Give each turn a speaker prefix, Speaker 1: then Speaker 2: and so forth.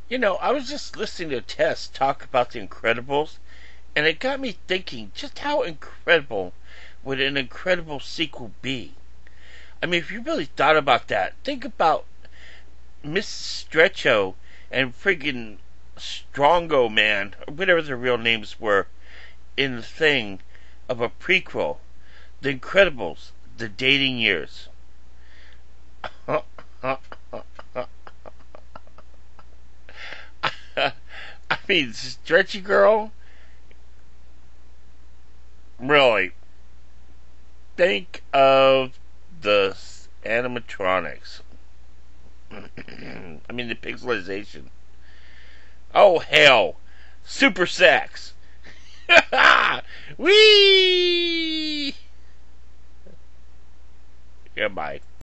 Speaker 1: I was just listening to Tess talk about The Incredibles, and it got me thinking just how incredible would an incredible sequel be? I mean, if you really thought about that, think about Miss Stretcho and friggin' Strongo Man, or whatever their real names were, in the thing of a prequel. The Incredibles, the dating years. I mean, Stretchy Girl? Really? Think of the animatronics. I mean, the pixelization. Oh, hell. Super sex. Whee! Goodbye.